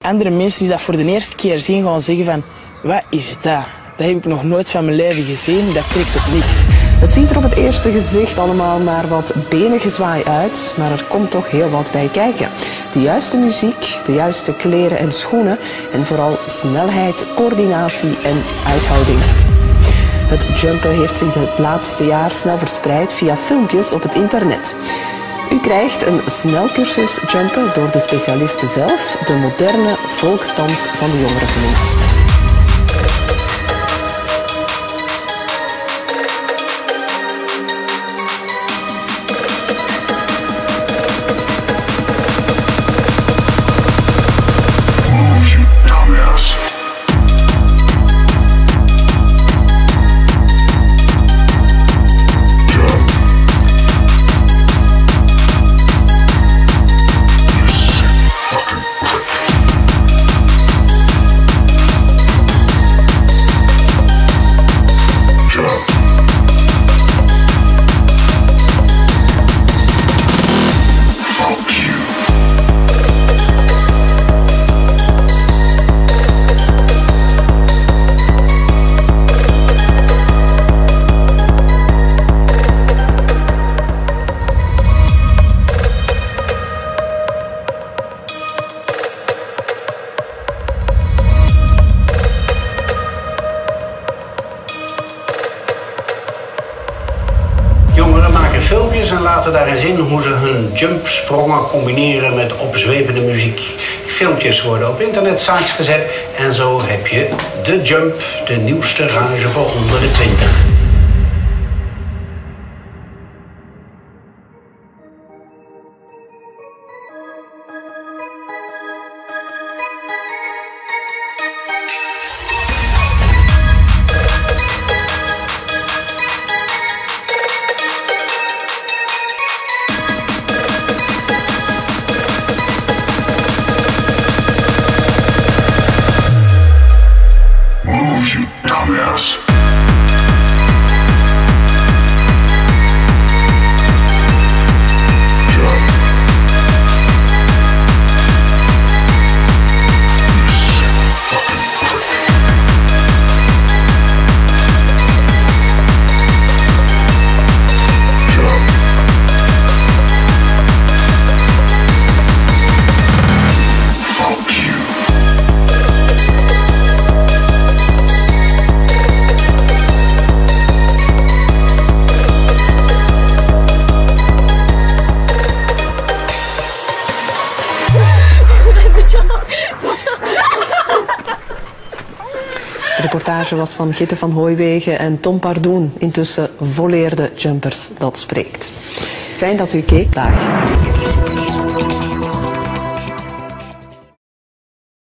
Andere mensen die dat voor de eerste keer zien gaan zeggen van, wat is dat? Dat heb ik nog nooit van mijn leven gezien, dat trekt op niks. Het ziet er op het eerste gezicht allemaal maar wat benengezwaai uit, maar er komt toch heel wat bij kijken. De juiste muziek, de juiste kleren en schoenen en vooral snelheid, coördinatie en uithouding. Het jumpen heeft zich het laatste jaar snel verspreid via filmpjes op het internet. U krijgt een snelcursus jumpen door de specialisten zelf, de moderne volksdans van de jongeren genoemd. Jongeren maken filmpjes en laten daarin zien hoe ze hun jumpsprongen combineren met opzwepende muziek. Filmpjes worden op internetsites gezet en zo heb je de Jump, de nieuwste rage voor onder de 20. Dumbass. De reportage was van Gitte van Hooiwegen en Tom Pardoen, intussen volleerde jumpers, dat spreekt. Fijn dat u keek. Dag.